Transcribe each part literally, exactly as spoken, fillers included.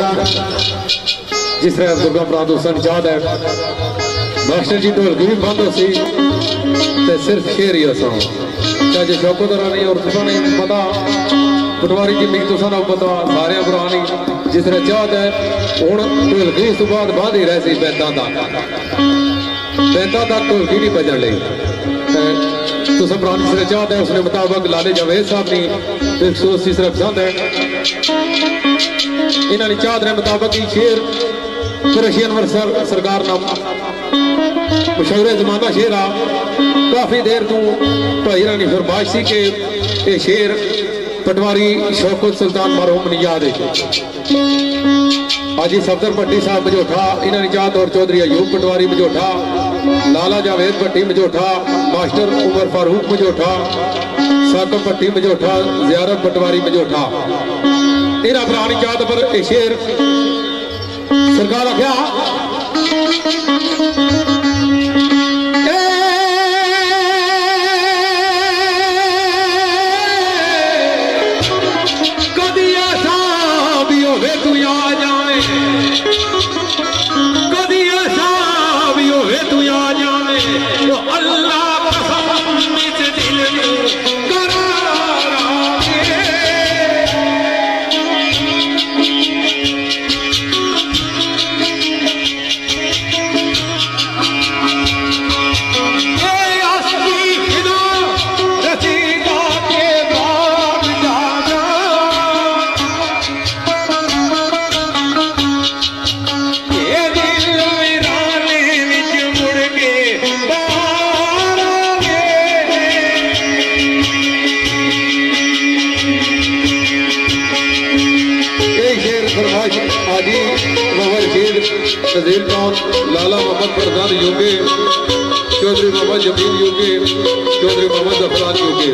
जिस तरह दुर्गा प्रांत हुसन चाहत है मास्टर जी ढोलकी भी बंद हो सी ते सिर्फ शेर ही असा चाहे शौकत रानी और तुसा नहीं पता पटवारी जी मिगी तुसा ना पता सारे पुरानी जिस तरह चाहत है हूँ ढोलकी इस बाद बाद ही रह सी बैंदा तक बैंदा तक ढोलकी नहीं बजन लगी तुसा पुरानी जिस तरह चाहत है उसने मुताबिक लाले जावेद साहब ने अफसोस इस तरह पसंद है इन्होंने चाहत ने मुताबिक शेर कुरैशी अनवर सर, सरकार नाम मशहूर जमाना शेर आ काफी देर तू भाई रानी फरमाइश सी के ये शेर पटवारी शौकत सुल्तान मरहूम ने याद है हाजी सफदर भट्टी साहब मजोठा इन्होंने चाहत और चौधरी अयूब पटवारी मजोठा लाला जावेद भट्टी मजोठा मास्टर उमर फारूक मजोठा साकब भट्टी मजोठा जियारत पटवारी मजोठा इन्होंने पुरानी चाहत पर यह शेर सरकार आख्या कदी ऐसा भी होवे तू आ जावे कदी ऐसा भी होवे तू आ जावे तो अल्लाह कसम मिट दिल में करार आवे नज़ीर खान लाला मोहम्मद फरजान योगे चौधरी मोहम्मद जमील योगे चौधरी मोहम्मद जफरान योगे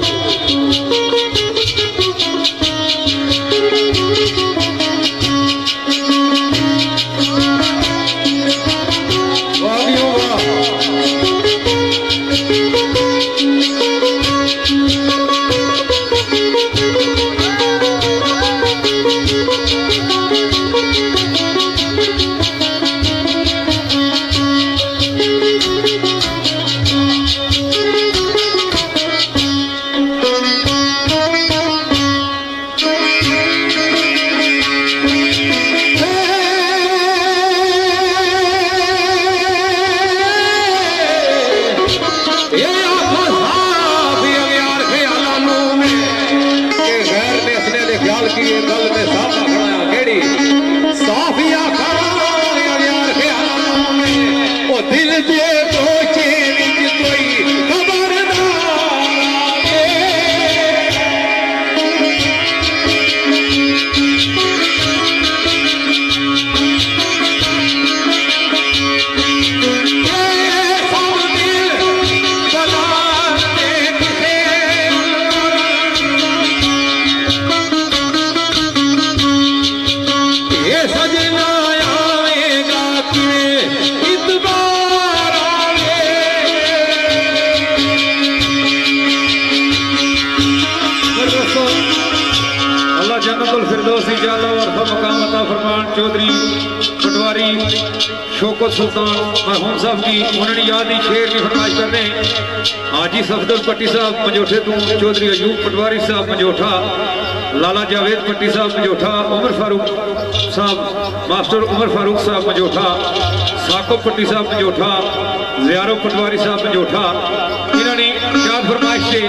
चौधरी पटवारी शौकत सुल्तान मरहूम साहब की उन्होंने याद ही शेर की फरमाइश करने हाजी सफदर भट्टी साहब मजोठे तू चौधरी अयूब पटवारी साहब मजोठा लाला जावेद भट्टी साहब मजोठा उमर फारूक साहब मास्टर उमर फारूक साहब मजोठा साकब भट्टी साहब मजोठा जियारो पटवारी साहब मजोठा इन्होंने याद फरमाइश से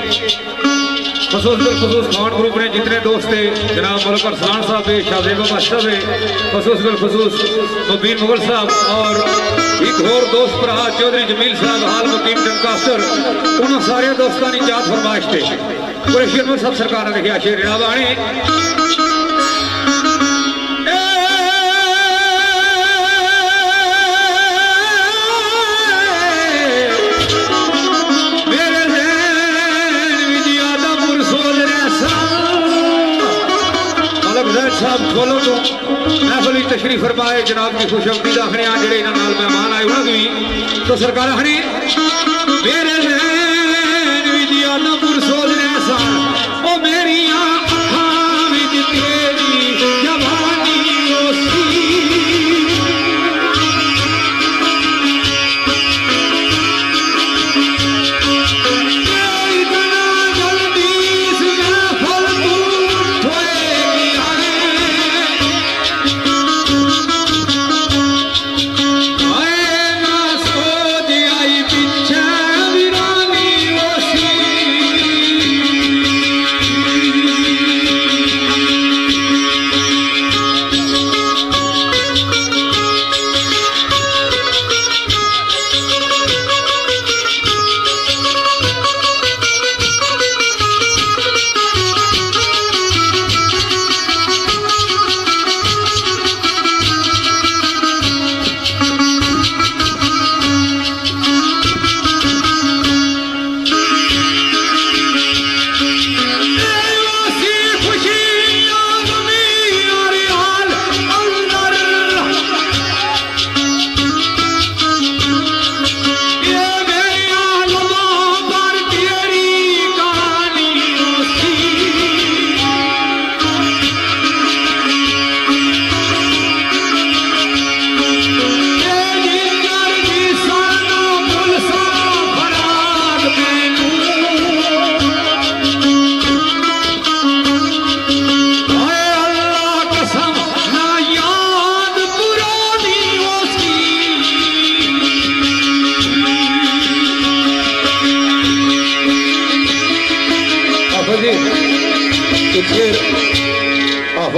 खसूस बिलखसूस खान ग्रुप ने जितने दोस्त थे जनाब मलक अरसलान साहब शाहजेब साहब खसूस बिलखसूस मुबीन मुगल साहब और एक और दोस्त भरा चौधरी जमील साहब हाल मुकीम डंकास्टर उन्होंने सारे दोस्तों की याद फरमाइश थे कुरैशी अनवर साहब सरकार ने लिखा शेर रावाणी साहब खोलो तो महफिल तशरीफ फरमाए जनाब की खुशआमदीद आखने आ जेडे इन्हां नाल मेहमान आए उन्होंने भी तो सरकार हनी मेरे नैन विच यादां पुरसोज ने सन ओ मेरी अखां विच तेरी जवानी ओ सी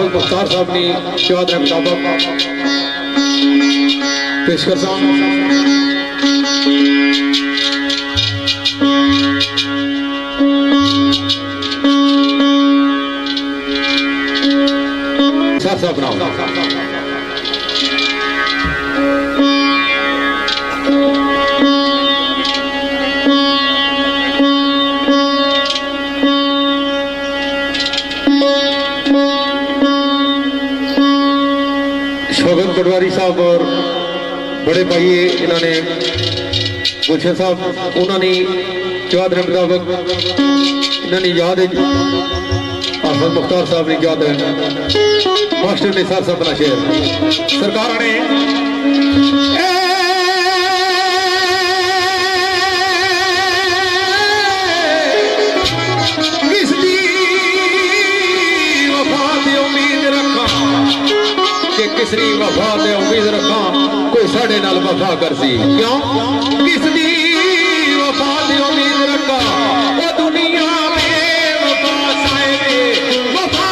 हाफिज मुख्तार साहब ने चादर मुताबिक पेश कर साहब साहब नाम शोभन पटवारी साहब और बड़े भाई इन्होंने गुलशन साहब उन्होंने चादर मुताबिक इन्होंने याद है हाफिज मुख्तार साहब ने याद है मास्टर ने साथ अपना शेर सरकार ने किसकी वफा दे उम्मीद रखा कि किसकी वफा दे उम्मीद रखा कोई साढ़े नाल वफा कर सी क्यों किसकी वफा दे उम्मीद रखा वो दुनिया में वफा साहिबे वफा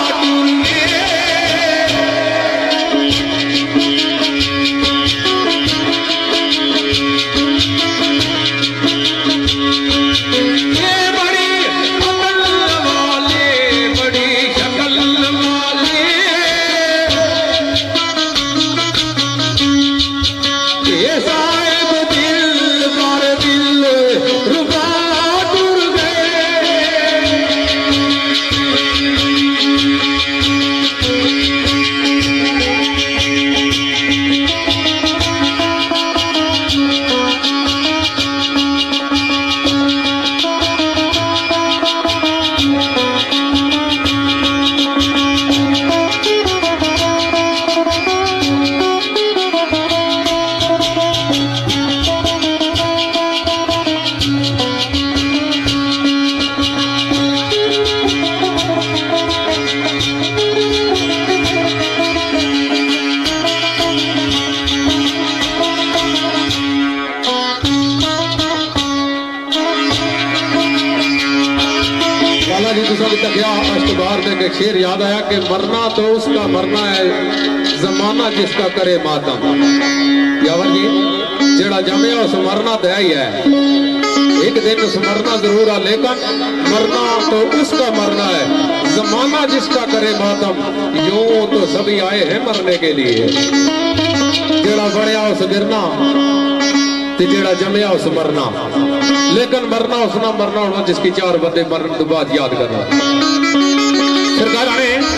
शेर याद आया कि मरना तो उसका मरना है जमाना जिसका करे मातम यावर जी जेड़ा जमया उस मरना तो ही है एक दिन उस मरना जरूर है लेकिन मरना तो उसका मरना है जमाना जिसका करे मातम यूं तो सभी आए हैं मरने के लिए जेड़ा बढ़िया उस गिरना जेड़ा जमया उस मरना लेकिन मरना उसना मरना होना जिसकी चार बंदे मरने के बाद याद करना सरकार